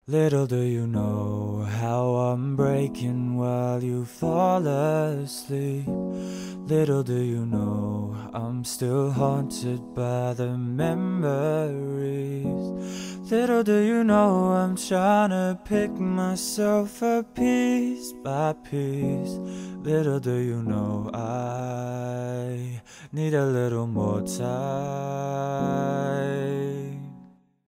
Little do you know how I'm breaking while you fall asleep. Little do you know I'm still haunted by the memories. Little do you know I'm trying to pick myself up piece by piece. Little do you know I need a little more time.